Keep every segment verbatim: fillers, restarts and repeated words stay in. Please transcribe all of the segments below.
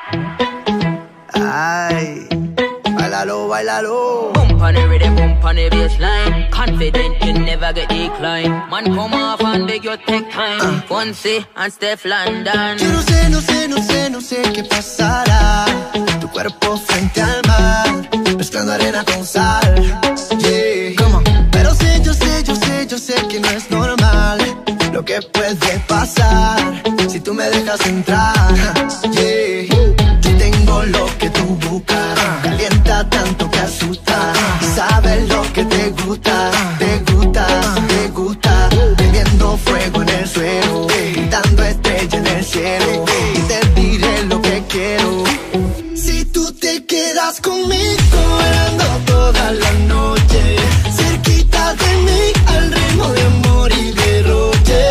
Ay, bailalo, bailalo. Bump on the rhythm, bump on the bassline. Confident you never get declined. Man come off and beg you take time. uh. Fonsi and Steph London. Yo no sé, no sé, no sé, no sé qué pasará. Tu cuerpo frente al mar, mezclando arena con sal. Yeah. Come on. Pero sé, yo sé, yo sé, yo sé que no es normal lo que puede pasar si tú me dejas entrar. Yeah. Yo tengo lo que tú buscas, calienta tanto que asusta. Sabes lo que te gusta, te gusta, te gusta. Prendiendo fuego en el suelo, gritando estrella en el cielo. Y te diré lo que quiero. Si tú te quedas conmigo, bailando toda la noche, cerquita de mí, al ritmo de amor y derroche.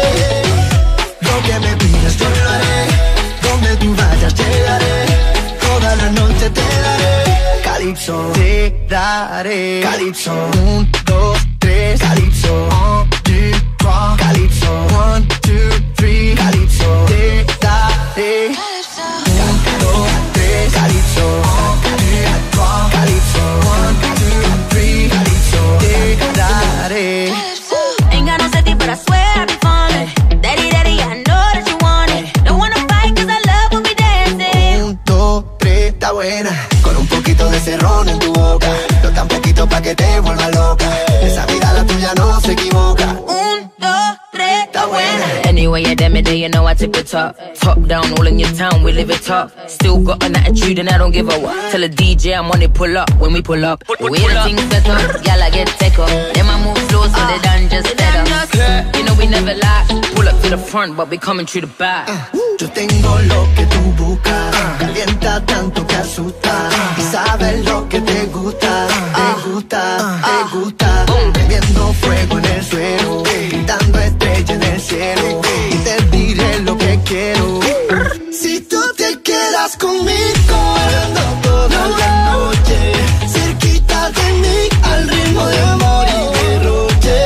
Lo que me pidas yo lo haré, donde tú vayas llegaré, toda la noche te daré. Calypso, te daré. Calypso, un, dos, tres. Calypso, one, two, trois. Calypso, one, two, three. Calypso, te daré. Un, dos, tres. Calypso, one, two, trois. Calypso, one, two, three. Calypso, te daré. Ain't got no safety, but I swear I be falling. Daddy, daddy, I know that you want it. Don't wanna fight, cause I love when we dancing. Un, dos, tres, está buena. Con un poquito de cerrón en tu boca, no tan poquito pa' que te vuelva loca. Esa mirada tuya no se equivoca. Un, dos, tres, Está buena. Anyway, you damn it, then you know I tip it top. Top down, all in your town, we live it top. Still got an attitude and I don't give a what. Tell the D J I'm on it, pull up when we pull up. The way the things set up, y'all I get take up. Then I move slow so they done just set up. You know we never lie. Pull up to the front, but we coming through the back. Yo tengo lo que tú buscas, calienta tanto que asusta. Y sabes lo que te gusta, te gusta, te gusta. Prendiendo fuego en el suelo, gritando estrella en el cielo. Y te diré lo que quiero. Si tú te quedas conmigo, bailando toda la noche, cerquita de mí, al ritmo de amor y derroche.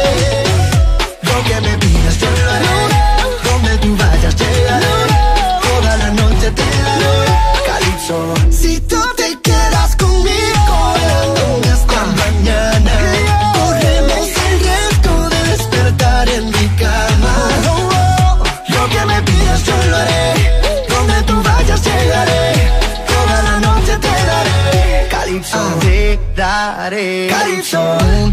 Lo que me pidas yo lo haré, donde tú vayas llegaré, toda la noche te daré. Calypso, si tú te quedas conmigo, bailando hasta mañana, corremos el riesgo de despertar en mi cama. Lo que me pidas yo lo haré, donde tú vayas llegaré, toda la noche te daré. Calypso, te daré. Calypso, un,